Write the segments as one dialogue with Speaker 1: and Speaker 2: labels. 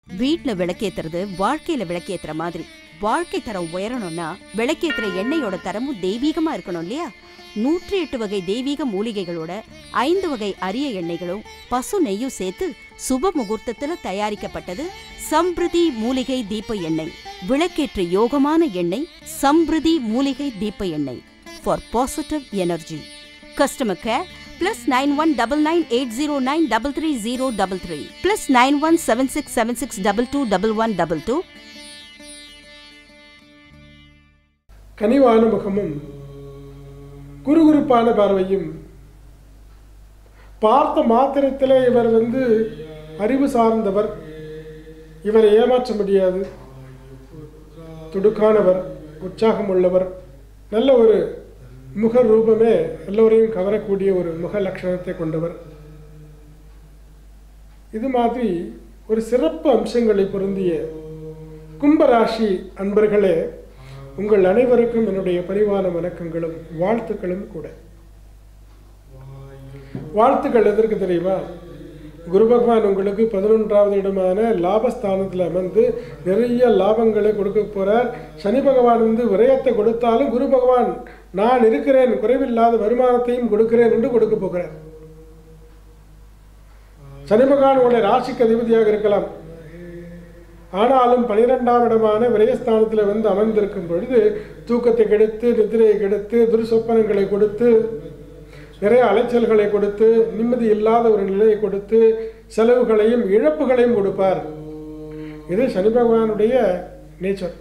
Speaker 1: வீட்ல விளக்கேத்துறது வாழ்க்கையில விளக்கேத்துற மாதிரி. வாழ்க்கை தரம் உயரணும்னா விளக்கேத்துற எண்ணெயோட தரமும் தெய்வீகமா இருக்கணும் இல்லையா? 108 வகை தெய்வீக மூலிகைகளோட 5 வகை அரிய எண்ணெய்களும் பசு நெய்யும் சேர்த்து சுப முகூர்த்தத்துல தயாரிக்கப்பட்டது சம்பிருதி மூலிகை தீப எண்ணெய். விளக்கேற்ற யோகமான எண்ணெய் சம்பிருதி மூலிகை தீப எண்ணெய் for positive energy. Customer care +919980933033 +917676221122.
Speaker 2: கனிவான முகமும் குறுகுறுப்பான பார்வையும் பார்த்த மாத்திரத்தில் இவர் அறிவு சார்ந்தவர், இவரை ஏமாற்ற முடியாது, துடுக்கானவர், உற்சாகம் உள்ளவர், நல்ல ஒரு முக ரூபமே எல்லோரையும் கவரக்கூடிய ஒரு முக லட்சணத்தை கொண்டவர். இது மாதிரி ஒரு சிறப்பு அம்சங்களை பொருந்திய கும்பராசி அன்பர்களே, உங்கள் அனைவருக்கும் என்னுடைய பரிவான வணக்கங்களும் வாழ்த்துக்களும் கூட. வாழ்த்துக்கள் எதற்கு தெரியுமா? குரு பகவான் உங்களுக்கு 11வது இடமான லாபஸ்தானத்தில் அமர்ந்து நிறைய லாபங்களை கொடுக்க போறார். சனி பகவான் விரயத்தை கொடுத்தாலும் குரு பகவான் நான் இருக்கிறேன், குறைவில்லாத வருமானத்தையும் கொடுக்கிறேன் என்று கொடுக்க போகிறார். சனி பகவான் உங்களுடைய ராசிக்கு அதிபதியாக இருக்கலாம், ஆனாலும் 12ஆம் இடமான விரயஸ்தானத்தில் அமர்ந்திருக்கும் பொழுது தூக்கத்தை கெடுத்து, நிதிரையை கெடுத்து, துர்சொப்பனங்களை கொடுத்து, நிறைய அலைச்சல்களை கொடுத்து, நிம்மதி இல்லாத ஒரு நிலையை கொடுத்து, செலவுகளையும் இழப்புகளையும் கொடுப்பார். இது சனி பகவானுடைய நேச்சர்.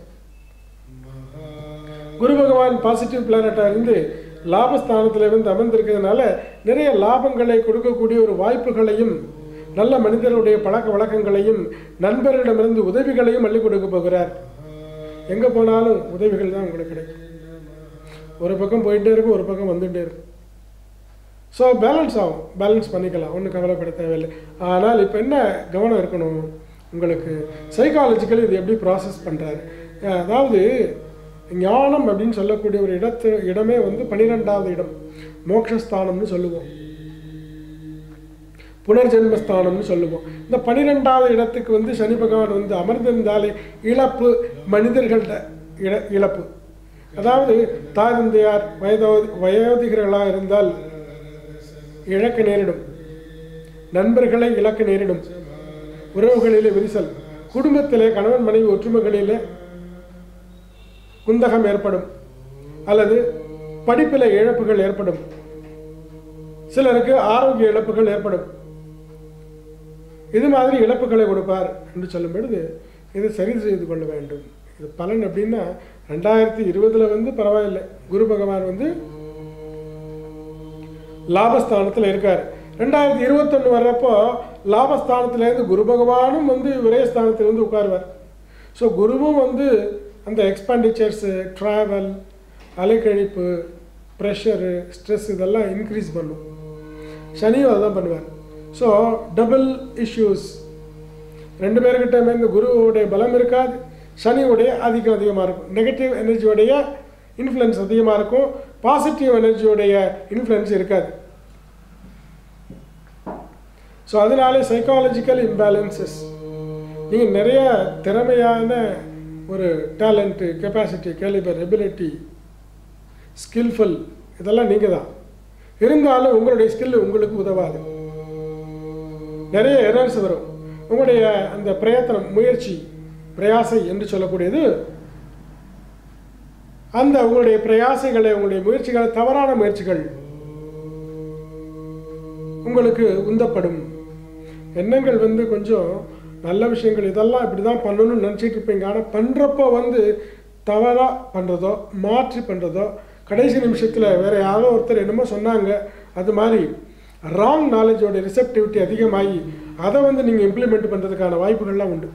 Speaker 2: குரு பகவான் பாசிட்டிவ் பிளானட்டாக இருந்து லாபஸ்தானத்தில் அமர்ந்திருக்கிறதுனால நிறைய லாபங்களை கொடுக்கக்கூடிய ஒரு வாய்ப்புகளையும், நல்ல மனிதருடைய பழக்க வழக்கங்களையும், நண்பர்களிடமிருந்து உதவிகளையும் அள்ளி கொடுக்க போகிறார். எங்கே போனாலும் உதவிகள் தான் உங்களுக்கு கிடைக்கும். ஒரு பக்கம் போயிட்டே இருக்கும், ஒரு பக்கம் வந்துகிட்டே இருக்கும். ஸோ பேலன்ஸ் ஆகும், பேலன்ஸ் பண்ணிக்கலாம், ஒன்றும் கவலைப்பட தேவையில்லை. ஆனால் இப்போ என்ன கவனம் இருக்கணும் உங்களுக்கு, சைக்காலஜிக்கலி இது எப்படி ப்ராசஸ் பண்ணுறாரு. அதாவது ஞானம் அப்படின்னு சொல்லக்கூடிய ஒரு இடமே 12வது இடம், மோட்சஸ்தானம்னு சொல்லுவோம், புனர்ஜென்மஸ்தானம்னு சொல்லுவோம். இந்த 12வது இடத்துக்கு சனி பகவான் அமர்ந்திருந்தாலே இழப்பு, மனிதர்கள்ட இழப்பு. அதாவது தாய் தந்தையார் வயோதிகர்களாக இருந்தால் இழக்க நேரிடும், நண்பர்களை இழக்க நேரிடும், உறவுகளிலே விரிசல், குடும்பத்திலே கணவன் மனைவி ஒற்றுமைகளிலே குந்தகம் ஏற்படும், அல்லது படிப்பில் இழப்புகள் ஏற்படும், சிலருக்கு ஆரோக்கிய இழப்புகள் ஏற்படும். இது மாதிரி இழப்புகளை கொடுப்பார் என்று சொல்லும் பொழுது இது சரி செய்து கொள்ள வேண்டும். இது பலன் எப்படின்னா 2020 பரவாயில்லை, குரு பகவான் லாபஸ்தானத்தில் இருக்கார். 2021 வர்றப்போ லாபஸ்தானத்திலேருந்து குரு பகவானும் விரயஸ்தானத்தில் உட்காருவார். ஸோ குருவும் அந்த எக்ஸ்பெண்டிச்சர்ஸு, ட்ராவல், அலைக்கழிப்பு, ப்ரெஷரு, ஸ்ட்ரெஸ் இதெல்லாம் இன்க்ரீஸ் பண்ணும். சனியும் அதுதான் பண்ணுவார். ஸோ டபுள் இஷ்யூஸ், ரெண்டு பேர்கிட்ட இந்த குருவோடைய பலம் இருக்காது, சனியோடைய அதிகமாக இருக்கும். நெகட்டிவ் எனர்ஜியோடைய இன்ஃப்ளூயன்ஸ் அதிகமாக இருக்கும், பாசிட்டிவ் எனர்ஜியோடைய இன்ஃப்ளூயன்ஸ் இருக்காது. ஸோ அதனாலே சைக்காலஜிக்கல் இம்பேலன்சஸ், நீங்கள் நிறைய திறமையான ஒரு talent, capacity, calibre, ability, skilful இதெல்லாம் நீங்கள் தான் இருந்தாலும் உங்களுடைய ஸ்கில் உங்களுக்கு உதவாது. நிறைய எரர்ஸ் வரும். உங்களுடைய அந்த பிரயத்தனம், முயற்சி, பிரயாசை என்று சொல்லக்கூடியது, அந்த உங்களுடைய பிரயாசைகளை, உங்களுடைய முயற்சிகளை, தவறான முயற்சிகள் உங்களுக்கு உந்தப்படும். எண்ணங்கள் கொஞ்சம் நல்ல விஷயங்கள் இதெல்லாம் இப்படி தான் பண்ணணும்னு நினச்சிட்டு இருப்பீங்க. ஆனால் பண்ணுறப்போ தவறாக பண்ணுறதோ, மாற்றி பண்ணுறதோ, கடைசி நிமிஷத்தில் வேறு யாரோ ஒருத்தர் என்னமோ சொன்னாங்க, அது மாதிரி ராங் நாலேஜோட ரிசெப்டிவிட்டி அதிகமாகி அதை நீங்கள் இம்ப்ளிமெண்ட் பண்ணுறதுக்கான வாய்ப்புகள்லாம் உண்டு.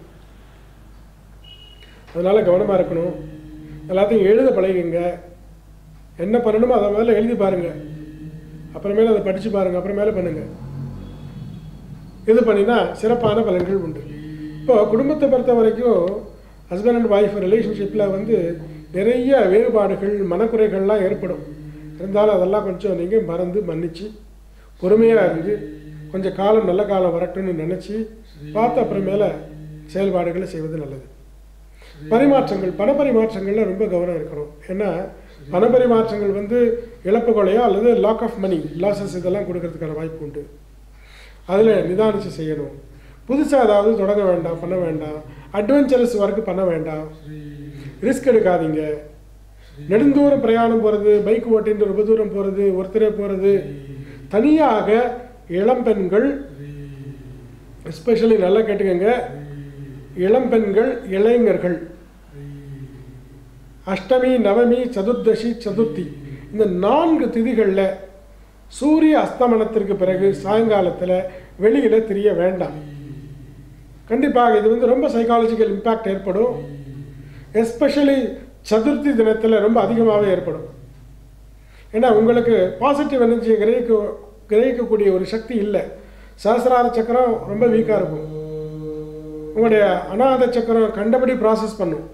Speaker 2: அதனால் கவனமாக இருக்கணும். எல்லாத்தையும் எழுத பழகுங்க. என்ன பண்ணணுமோ அதை மேலே எழுதி பாருங்கள், அப்புறமேல அதை படித்து பாருங்கள், அப்புறமேல பண்ணுங்கள். இது பண்ணினா சிறப்பான பலன்கள் உண்டு. இப்போ குடும்பத்தை பொறுத்த வரைக்கும் ஹஸ்பண்ட் அண்ட் ஒய்ஃப் ரிலேஷன்ஷிப்பில் நிறைய வேறுபாடுகள், மனக்குறைகள்லாம் ஏற்படும். இருந்தாலும் அதெல்லாம் கொஞ்சம் நீங்கள் மறந்து மன்னிச்சு பொறுமையாக இருந்து கொஞ்சம் காலம் நல்ல காலம் வரட்டும்னு நினச்சி பார்த்து அப்புறமேல செயல்பாடுகளை செய்வது நல்லது. பரிமாற்றங்கள், பணப்பரிமாற்றங்களில் ரொம்ப கவனம் இருக்கணும். ஏன்னா பணப்பரிமாற்றங்கள் வந்து இழப்புகளையோ அல்லது லாக் ஆஃப் மணி லாசஸ் இதெல்லாம் கொடுக்கறதுக்கான வாய்ப்பு உண்டு. அதில் நிதானித்து செய்யணும். புதுசாக ஏதாவது தொடங்க வேண்டாம், பண்ண வேண்டாம். அட்வென்ச்சரஸ் ஒர்க்கு பண்ண வேண்டாம். ரிஸ்க் எடுக்காதீங்க. நெடுந்தூரம் பிரயாணம் போகிறது, பைக் ஓட்டின்னு ரொம்ப தூரம் போகிறது, ஒருத்தரே போகிறது, தனியாக இளம்பெண்கள், எஸ்பெஷலி நல்லா கேட்டுக்கங்க, இளம்பெண்கள், இளைஞர்கள், அஷ்டமி, நவமி, சதுர்தசி, சதுர்த்தி இந்த 4 திதிகளில் சூரிய அஸ்தமனத்திற்கு பிறகு சாயங்காலத்தில் வெளியில் தெரிய வேண்டாம். கண்டிப்பாக இது வந்து ரொம்ப சைக்காலஜிக்கல் இம்பேக்ட் ஏற்படும். எஸ்பெஷலி சதுர்த்தி தினத்தில் ரொம்ப அதிகமாகவே ஏற்படும். ஏன்னா உங்களுக்கு பாசிட்டிவ் எனர்ஜியை கிரகிக்கக்கூடிய ஒரு சக்தி இல்லை. சஹஸ்ரார சக்கரம் ரொம்ப வீக்காக இருக்கும். உங்களுடைய அநாத சக்கரம் கண்டபடி ப்ராசஸ் பண்ணும்.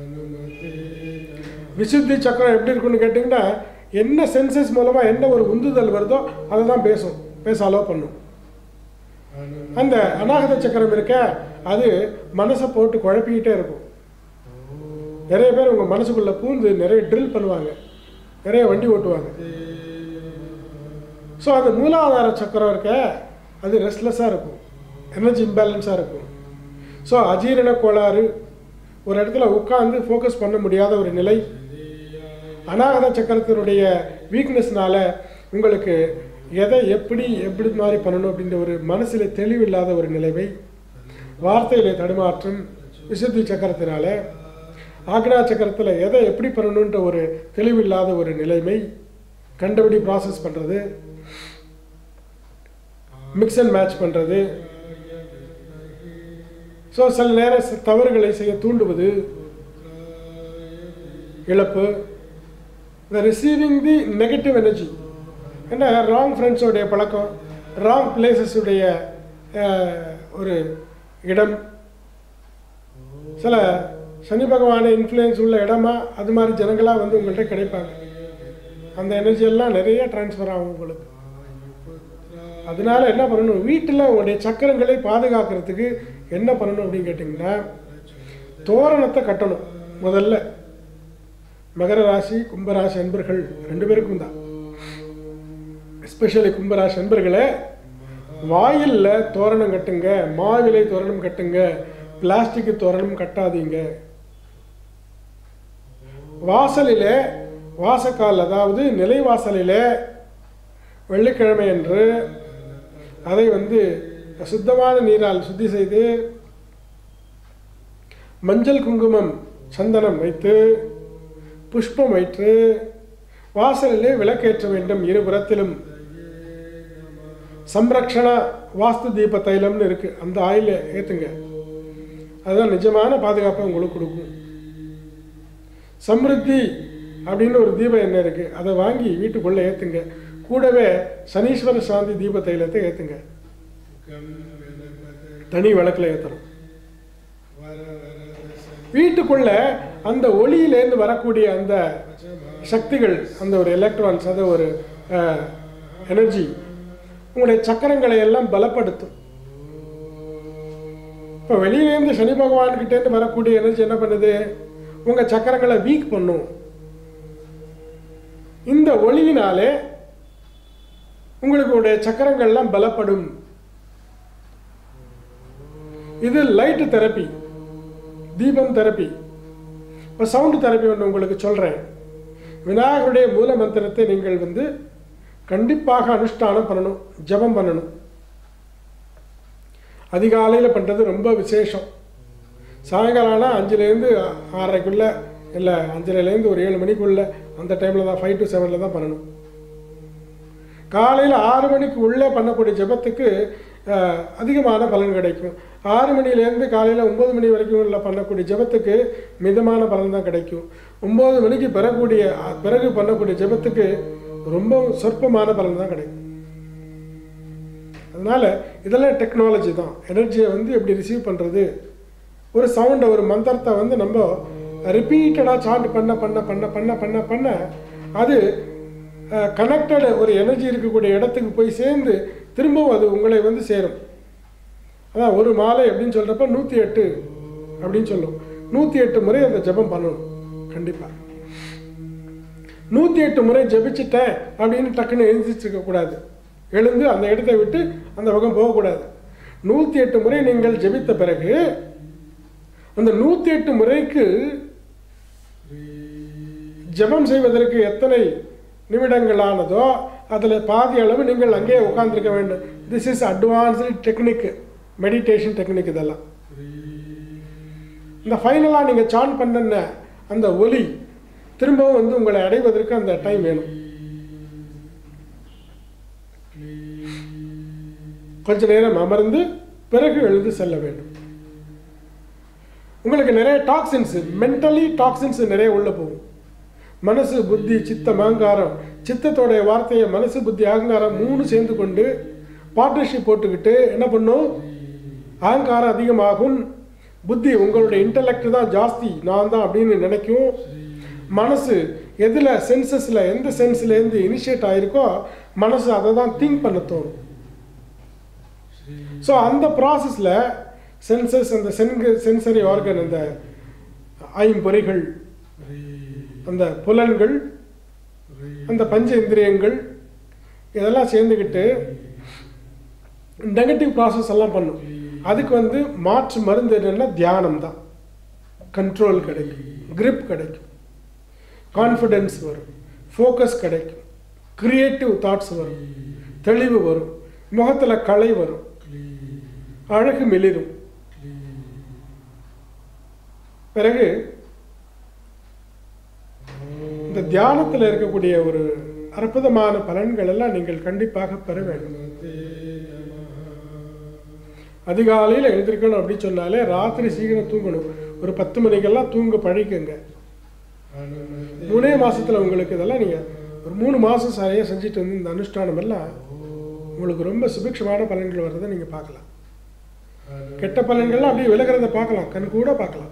Speaker 2: விசுத்தி சக்கரம் எப்படி இருக்குன்னு கேட்டிங்கன்னா, என்ன சென்சஸ் மூலமாக என்ன ஒரு உந்துதல் வருதோ அதை தான் பேச அலோவ் பண்ணும். அந்த அநாகத சக்கரம் இருக்க அது மனசை போட்டு குழப்பிக்கிட்டே இருக்கும். நிறைய பேர் உங்கள் மனசுக்குள்ளே பூந்து நிறைய ட்ரில் பண்ணுவாங்க, நிறைய வண்டி ஓட்டுவாங்க. ஸோ அந்த மூலாதார சக்கரம் இருக்க அது ரெஸ்ட்லெஸ்ஸாக இருக்கும், எனர்ஜி இம்பேலன்ஸாக இருக்கும். ஸோ அஜீரண கோளாறு, ஒரு இடத்துல உட்காந்து ஃபோக்கஸ் பண்ண முடியாத ஒரு நிலை, அநாகத சக்கரத்தினுடைய வீக்னஸ்னால உங்களுக்கு எதை எப்படி மாதிரி பண்ணணும் அப்படின்ற ஒரு மனசில் தெளிவில்லாத ஒரு நிலைமை, வார்த்தையில் தடுமாற்றம், விசுத்தி சக்கரத்தினால, ஆக்னா சக்கரத்தில் எதை எப்படி பண்ணணுன்ற ஒரு தெளிவில்லாத ஒரு நிலைமை, கண்டபடி ப்ராசஸ் பண்ணுறது, மிக்ஸ் அண்ட் மேட்ச் பண்ணுறது, ஸோ சில நேரம் தவறுகளை செய்ய தூண்டுவது, இழப்பு, இந்த ரிசீவிங் தி நெகட்டிவ் எனர்ஜி. ஏன்னா ராங் ஃப்ரெண்ட்ஸோடைய பழக்கம், ராங் பிளேசஸுடைய ஒரு இடம், சில சனி பகவான இன்ஃப்ளூயன்ஸ் உள்ள இடமா அது மாதிரி ஜனங்களாக வந்து உங்கள்கிட்ட கிடைப்பாங்க. அந்த எனர்ஜியெல்லாம் நிறைய டிரான்ஸ்ஃபர் ஆகும் உங்களுக்கு. அதனால என்ன பண்ணணும், வீட்டில் உங்களுடைய சக்கரங்களை பாதுகாக்கிறதுக்கு என்ன பண்ணணும் அப்படின்னு கேட்டிங்கன்னா, தோரணத்தை கட்டணும். முதல்ல மகர ராசி, கும்பராசி அன்பர்கள் 2 பேருக்கும் தான், எஸ்பெஷலி கும்பராசி அன்பர்களே, வாயிலில் தோரணம் கட்டுங்க, மாவிலை தோரணம் கட்டுங்க, பிளாஸ்டிக் தோரணம் கட்டாதீங்க. வாசலிலே, வாசக்கால் அதாவது நிலைவாசலில் வெள்ளிக்கிழமை என்று அதை வந்து சுத்தமான நீரால் சுத்தி செய்து மஞ்சள், குங்குமம், சந்தனம் வைத்து புஷ்பம் வைத்து வாசலிலே விளக்கேற்ற வேண்டும். இருபுறத்திலும் சம்ரக்ஷண வாஸ்து தீப தைலம்னு இருக்கு, அந்த ஆயில ஏற்றுங்க. அதுதான் நிஜமான பாதுகாப்பை உங்களுக்கு கொடுக்கும். சம்ருத்தி அப்படின்னு ஒரு தீப எண்ணெய் இருக்கு, அதை வாங்கி வீட்டுக்குள்ளே ஏற்றுங்க. கூடவே சனீஸ்வர சாந்தி தீப தைலத்தை ஏற்றுங்க. தனி விளக்கில் ஏற்றணும். வீட்டுக்குள்ள அந்த ஒளியிலேருந்து வரக்கூடிய அந்த சக்திகள், அந்த ஒரு எலக்ட்ரான்ஸ், அது ஒரு எனர்ஜி உங்களுடைய சக்கரங்களை எல்லாம் பலப்படுத்தும். இப்போ வெளியிலேருந்து சனி பகவான்கிட்டேருந்து வரக்கூடிய எனர்ஜி என்ன பண்ணுது, உங்கள் சக்கரங்களை வீக் பண்ணும். இந்த ஒளியினாலே உங்களுடைய சக்கரங்கள்லாம் பலப்படும். இது லைட் தெரப்பி, தீபம் தெரப்பி. இப்போ சவுண்டு தெரப்பி ஒன்று உங்களுக்கு சொல்கிறேன். விநாயகருடைய மூல மந்திரத்தை நீங்கள் வந்து கண்டிப்பாக அனுஷ்டானம் பண்ணணும், ஜபம் பண்ணணும். அதிகாலையில் பண்ணுறது ரொம்ப விசேஷம். சாயங்காலம் ஆனால் 5லேருந்து 6:30 இல்லை 5:30லேருந்து ஒரு 7 மணிக்குள்ளே, அந்த டைமில் தான் 5 to 7 தான் பண்ணணும். காலையில் 6 மணிக்கு உள்ளே பண்ணக்கூடிய ஜபத்துக்கு அதிகமான பலன் கிடைக்கும். 6 மணிலேருந்து காலையில் 9 மணி வரைக்கும் உள்ள பண்ணக்கூடிய ஜபத்துக்கு மிதமான பலன் தான் கிடைக்கும். 9 மணிக்கு பிறகு பண்ணக்கூடிய ஜபத்துக்கு ரொம்ப சொற்பமான பலன் தான் கிடைக்கும். அதனால் இதெல்லாம் டெக்னாலஜி தான். எனர்ஜியை வந்து எப்படி ரிசீவ் பண்ணுறது, ஒரு சவுண்டை, ஒரு மந்திரத்தை வந்து நம்ம ரிப்பீட்டடாக சாண்ட் பண்ண பண்ண பண்ண பண்ண பண்ண பண்ண அது கனெக்டட் ஒரு எனர்ஜி இருக்கக்கூடிய இடத்துக்கு போய் சேர்ந்து திரும்பவும் அது உங்களை வந்து சேரும். அதான் ஒரு மாலை அப்படின்னு சொல்கிறப்ப 108 அப்படின்னு சொல்லும். 108 முறை அந்த ஜெபம் பண்ணணும். கண்டிப்பாக 108 முறை ஜெபிச்சிட்டேன் அப்படின்னு டக்குன்னு எழுந்திருக்க கூடாது. எழுந்து அந்த இடத்தை விட்டு அந்த பக்கம் போகக்கூடாது. 108 முறை நீங்கள் ஜெபித்த பிறகு அந்த 108 முறைக்கு ஜெபம் செய்வதற்கு எத்தனை நிமிடங்களானதோ அதில் பாதி அளவு நீங்கள் அங்கே உட்கார்ந்துருக்க வேண்டும். This is advanced technique, meditation technique. இதெல்லாம் இந்த ஃபைனலாக நீங்கள் சான் பண்ண அந்த ஒலி திரும்பவும் வந்து உங்களை அடைவதற்கு அந்த டைம் வேணும். கொஞ்ச நேரம் அமர்ந்து பிறகு எழுந்து செல்ல வேண்டும். உங்களுக்கு நிறைய டாக்ஸின்ஸ், மென்டலி டாக்ஸின்ஸ் நிறைய உள்ள போகும். மனசு, புத்தி, சித்தம், அகங்காரம். சித்தத்தோடைய வார்த்தையை மனசு, புத்தி, அகங்காரம் 3 சேர்ந்து கொண்டு பார்ட்னர்ஷிப் போட்டுக்கிட்டு என்ன பண்ணும்? அகங்காரம் அதிகமாகும். புத்தி உங்களுடைய இன்டலெக்ட் தான் ஜாஸ்தி, நான் தான் அப்படின்னு நினைக்கும். மனசு எதில் சென்சஸில் எந்த சென்ஸ்லேருந்து இனிஷியேட் ஆகிருக்கோ மனசு அதை தான் திங்க் பண்ண தோணும். ஸோ அந்த ப்ராசஸில் சென்சஸ், அந்த சென்சரி ஆர்கன், அந்த ஐம்பொறிகள், அந்த புலன்கள், அந்த பஞ்ச இந்திரியங்கள் இதெல்லாம் சேர்ந்துக்கிட்டு நெகட்டிவ் ப்ராசஸ் எல்லாம் பண்ணும். அதுக்கு வந்து மாற்று மருந்து என்னென்னா தியானம் தான். கண்ட்ரோல் கிடைக்கும், கிரிப் கிடைக்கும், கான்ஃபிடென்ஸ் வரும், ஃபோக்கஸ் கிடைக்கும், கிரியேட்டிவ் தாட்ஸ் வரும், தெளிவு வரும், முகத்தில் கலை வரும், அழகு மெளிரும். பிறகு இந்த தியானத்தில் இருக்கக்கூடிய ஒரு அற்புதமான பலன்கள் எல்லாம் நீங்கள் கண்டிப்பாக பெற வேண்டும். அதிகாலையில் எழுந்திருக்கணும் அப்படின்னு சொன்னாலே ராத்திரி சீக்கிரம் தூங்கணும். ஒரு 10 மணிக்கெல்லாம் தூங்க பழிக்குங்க. 3 மாசத்துல உங்களுக்கு இதெல்லாம் நீங்கள் ஒரு 3 மாதம் சரியாக செஞ்சுட்டு வந்து இந்த அனுஷ்டானம் எல்லாம் உங்களுக்கு ரொம்ப சுபிக்ஷமான பலன்கள் வர்றதை நீங்கள் பார்க்கலாம். கெட்ட பலன்கள்லாம் அப்படியே விலகிறத பார்க்கலாம், கண் கூட பார்க்கலாம்.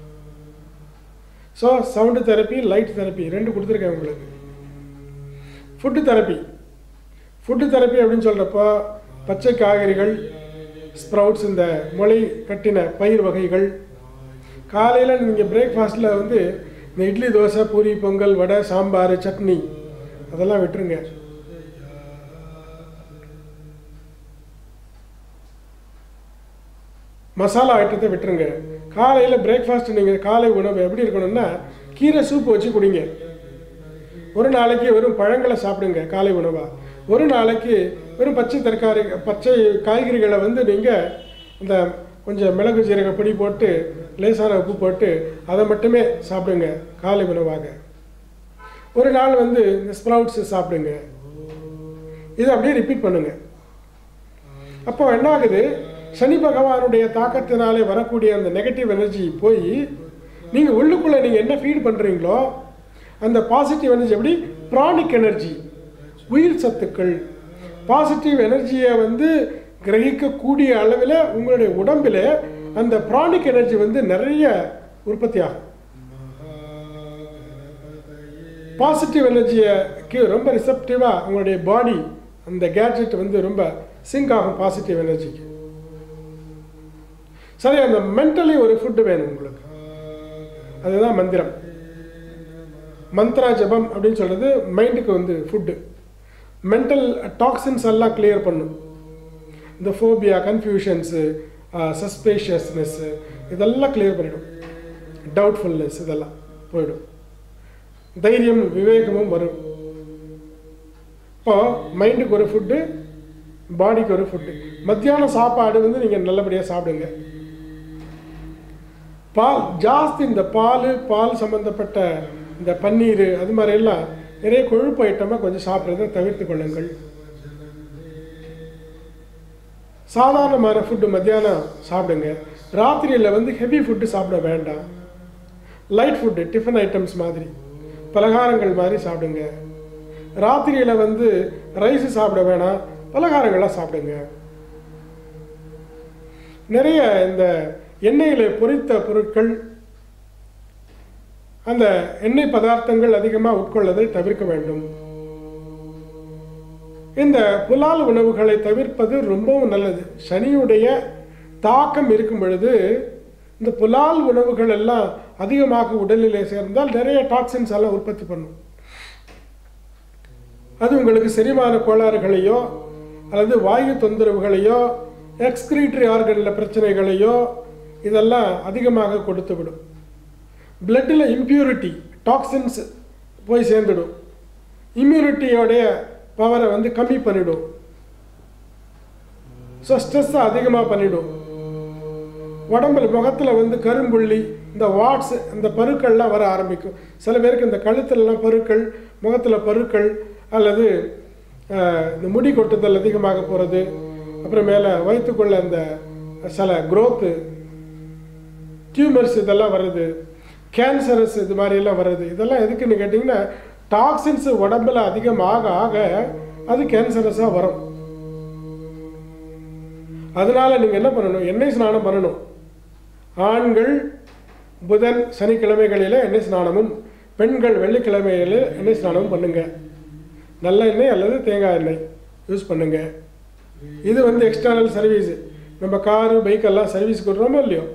Speaker 2: So sound therapy, light therapy 2 கொடுத்துருக்கேன் உங்களுக்கு. ஃபுட்டு தெரப்பி அப்படின்னு சொல்கிறப்போ பச்சை காய்கறிகள், ஸ்ப்ரவுட்ஸ், இந்த முளை கட்டின பயிர் வகைகள். காலையில் நீங்கள் பிரேக்ஃபாஸ்ட்டில் வந்து இந்த இட்லி, தோசை, பூரி, பொங்கல், வடை, சாம்பார், சட்னி அதெல்லாம் விட்டுருங்க. மசாலா ஐட்டத்தை விட்டுருங்க. காலையில் பிரேக்ஃபாஸ்ட் நீங்கள் காலை உணவு எப்படி இருக்கணும்னா கீரை சூப் வச்சு குடிங்க. ஒரு நாளைக்கு வெறும் பழங்களை சாப்பிடுங்க காலை உணவாக. ஒரு நாளைக்கு வெறும் பச்சை காய்கறிகளை வந்து நீங்கள் இந்த கொஞ்சம் மிளகு சீரக பொடி போட்டு லேசான உப்பு போட்டு அதை மட்டுமே சாப்பிடுங்க காலை உணவாக. ஒரு நாள் வந்து இந்த ஸ்ப்ரவுட்ஸ் சாப்பிடுங்க. இதை அப்படியே ரிப்பீட் பண்ணுங்க. அப்போ என்ன ஆகுது? சனி பகவானுடைய தாக்கத்தினாலே வரக்கூடிய அந்த நெகட்டிவ் எனர்ஜி போய் நீங்கள் உள்ளுக்குள்ளே நீங்கள் என்ன ஃபீட் பண்ணுறீங்களோ அந்த பாசிட்டிவ் எனர்ஜி, எப்படி பிராணிக் எனர்ஜி, உயிர் சத்துக்கள், பாசிட்டிவ் எனர்ஜியை வந்து கிரகிக்கக்கூடிய அளவில் உங்களுடைய உடம்பில் அந்த பிராணிக் எனர்ஜி வந்து நிறைய உற்பத்தி ஆகும். பாசிட்டிவ் எனர்ஜிக்கு ரொம்ப ரிசப்டிவாக உங்களுடைய பாடி, அந்த கேட்ஜெட் வந்து ரொம்ப சிங்க் ஆகும் பாசிட்டிவ் எனர்ஜிக்கு. சரி, அந்த மென்டலி ஒரு ஃபுட்டு வேணும் உங்களுக்கு. அதுதான் மந்திரம். மந்த்ரா ஜபம் அப்படின்னு சொல்கிறது மைண்டுக்கு வந்து ஃபுட்டு. மென்டல் டாக்ஸின்ஸ் எல்லாம் கிளியர் பண்ணும். இந்த ஃபோபியா, கன்ஃபியூஷன்ஸு, சஸ்பேஷியஸ்னஸ்ஸு இதெல்லாம் கிளியர் பண்ணிடும். டவுட்ஃபுல்னஸ் இதெல்லாம் போயிடும். தைரியம், விவேகமும் வரும். இப்போ மைண்டுக்கு ஒரு ஃபுட்டு, பாடிக்கு ஒரு ஃபுட்டு. மத்தியான சாப்பாடு வந்து நீங்கள் நல்லபடியாக சாப்பிடுங்க. பால் ஜாஸ்தி, இந்த பால் சம்மந்தப்பட்ட இந்த பன்னீர் அது மாதிரியெல்லாம் நிறைய கொழுப்பு ஐட்டமாக கொஞ்சம் சாப்பிட்றத தவிர்த்து கொள்ளுங்கள். சாதாரணமான ஃபுட்டு மத்தியானம் சாப்பிடுங்க. ராத்திரியில் வந்து ஹெவி ஃபுட்டு சாப்பிட வேண்டாம். லைட் ஃபுட்டு, டிஃபன் ஐட்டம்ஸ் மாதிரி, பலகாரங்கள் மாதிரி சாப்பிடுங்க. ராத்திரியில் வந்து ரைஸ் சாப்பிட வேணாம், பலகாரங்களாக சாப்பிடுங்க. நிறைய இந்த எண்ணெயில் பொரித்த பொருட்கள், அந்த எண்ணெய் பதார்த்தங்கள் அதிகமாக உட்கொள்வதை தவிர்க்க வேண்டும். இந்த புலால் உணவுகளை தவிர்ப்பது ரொம்பவும் நல்லது. சனியுடைய தாக்கம் இருக்கும் பொழுது இந்த புலால் உணவுகள் எல்லாம் அதிகமாக உடலிலே சேர்ந்தால் நிறைய டாக்ஸின்ஸ் எல்லாம் உற்பத்தி பண்ணும். அது உங்களுக்கு செரிமான கோளாறுகளையோ அல்லது வாயு தொந்தரவுகளையோ எக்ஸ்கிரீட்டரி ஆர்கனில் பிரச்சனைகளையோ இதெல்லாம் அதிகமாக கொடுத்து விடும். பிளட்டில் இம்ப்யூரிட்டி டாக்ஸின்ஸ் போய் சேர்ந்துடும். இம்யூனிட்டியோடைய பவரை வந்து கம்மி பண்ணிடும். ஸோ ஸ்ட்ரெஸ்ஸை அதிகமாக பண்ணிடும். உடம்புல முகத்தில் வந்து கரும்புள்ளி, இந்த வாட்ஸ், இந்த பருக்கள்லாம் வர ஆரம்பிக்கும். சில பேருக்கு இந்த கழுத்துலலாம் பருக்கள், முகத்தில் பருக்கள், அல்லது இந்த முடி கொட்டுதல் அதிகமாக போகிறது, அப்புறம் மேலே வயிற்றுக்குள்ள இந்த சில க்ரோத்து டியூமர்ஸ் இதெல்லாம் வருது, கேன்சரஸ் இது மாதிரியெல்லாம் வருது. இதெல்லாம் எதுக்குன்னு கேட்டிங்கன்னா டாக்ஸின்ஸ் உடம்புல அதிகமாக ஆக அது கேன்சரஸாக வரும். அதனால் நீங்கள் என்ன பண்ணணும், எண்ணெய் ஸ்நானம் பண்ணணும். ஆண்கள் புதன் சனிக்கிழமைகளில் எண்ணெய் ஸ்நானமும், பெண்கள் வெள்ளிக்கிழமைகளில் எண்ணெய் ஸ்நானமும் பண்ணுங்க. நல்ல எண்ணெய் அல்லது தேங்காய் எண்ணெய் யூஸ் பண்ணுங்க. இது வந்து எக்ஸ்டர்னல் சர்வீஸ். நம்ம காரு பைக்கெல்லாம் சர்வீஸ் கொடுறோமோ இல்லையோ,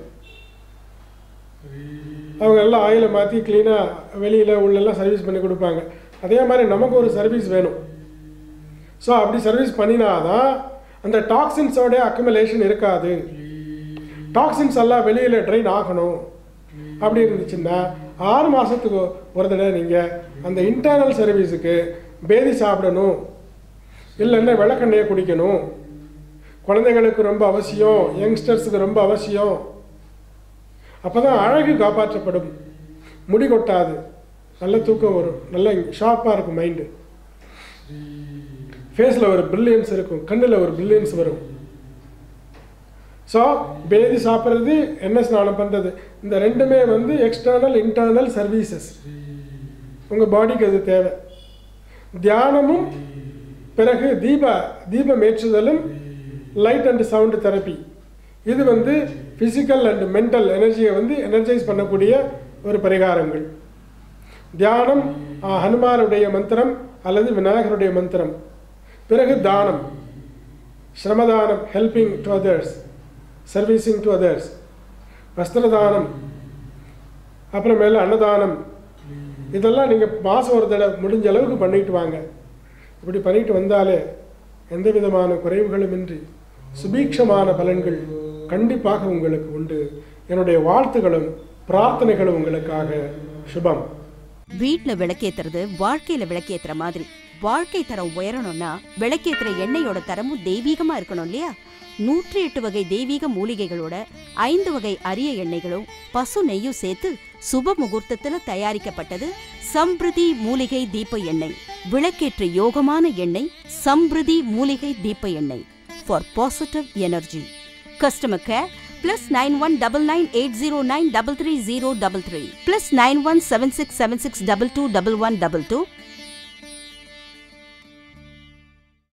Speaker 2: அவங்க எல்லாம் ஆயிலை மாற்றி க்ளீனாக வெளியில் உள்ளெல்லாம் சர்வீஸ் பண்ணி கொடுப்பாங்க. அதே மாதிரி நமக்கு ஒரு சர்வீஸ் வேணும். ஸோ அப்படி சர்வீஸ் பண்ணினாதான் அந்த டாக்ஸின்ஸோடைய அக்குமுலேஷன் இருக்காது. டாக்ஸின்ஸ் எல்லாம் வெளியில் ட்ரெயின் ஆகணும். அப்படி இருந்துச்சுன்னா 6 மாதத்துக்கு ஒரு தடவை நீங்கள் அந்த இன்டர்னல் சர்வீஸுக்கு பேதி சாப்பிடணும், இல்லைன்னா விளக்கெண்ணெயை குடிக்கணும். குழந்தைகளுக்கு ரொம்ப அவசியம், யங்ஸ்டர்ஸுக்கு ரொம்ப அவசியம். அப்போ தான் அழகு காப்பாற்றப்படும், முடி கொட்டாது, நல்ல தூக்கம் வரும், நல்ல ஷார்ப்பாக இருக்கும் மைண்டு, ஃபேஸில் ஒரு பிரில்லியன்ஸ் இருக்கும், கண்ணில் ஒரு பிரில்லியன்ஸ் வரும். ஸோ பேதி சாப்பிட்றது, எண்ணெய் ஸ்நானம் பண்ணுறது, இந்த ரெண்டுமே வந்து எக்ஸ்டர்னல் இன்டர்னல் சர்வீசஸ். உங்கள் பாடிக்கு அது தேவை. தியானமும் பிறகு தீபம் ஏற்றுதலும் லைட் அண்ட் சவுண்டு தெரப்பி, இது வந்து ஃபிசிக்கல் அண்ட் மென்டல் எனர்ஜியை வந்து எனர்ஜைஸ் பண்ணக்கூடிய ஒரு பரிகாரங்கள். தியானம் ஹனுமானுடைய மந்திரம் அல்லது விநாயகருடைய மந்திரம். பிறகு தானம், ஸ்ரமதானம், helping to others, servicing to others. வஸ்திரதானம், அப்புறமேல அன்னதானம். இதெல்லாம் நீங்கள் மாதம் ஒரு தடவை முடிஞ்ச அளவுக்கு பண்ணிட்டு வாங்க. இப்படி பண்ணிட்டு வந்தாலே எந்த விதமான குறைவுகளும் இன்றி சுபீட்சமான பலன்கள் கண்டிப்பாக உங்களுக்கு உண்டு. என்னுடைய வாழ்த்துகளும் பிரார்த்தனைகளும் உங்களுக்காக. சுபம்.
Speaker 1: வீட்டில் விளக்கேற்றுறது வாழ்க்கையில் விளக்கேற்றுற மாதிரி. வாழ்க்கை தரம் உயரணும்னா விளக்கேற்றுற எண்ணெயோட தரமும் தெய்வீகமாக இருக்கணும் இல்லையா? 108 வகை தெய்வீக மூலிகைகளோட 5 வகை அரிய எண்ணெய்களும் பசு நெய்யும் சேர்த்து சுப முகூர்த்தத்தில் தயாரிக்கப்பட்டது சம்பிருதி மூலிகை தீப எண்ணெய். விளக்கேற்ற யோகமான எண்ணெய் சம்பிருதி மூலிகை தீப எண்ணெய். For positive energy. Customer care +919980933033 +917676221122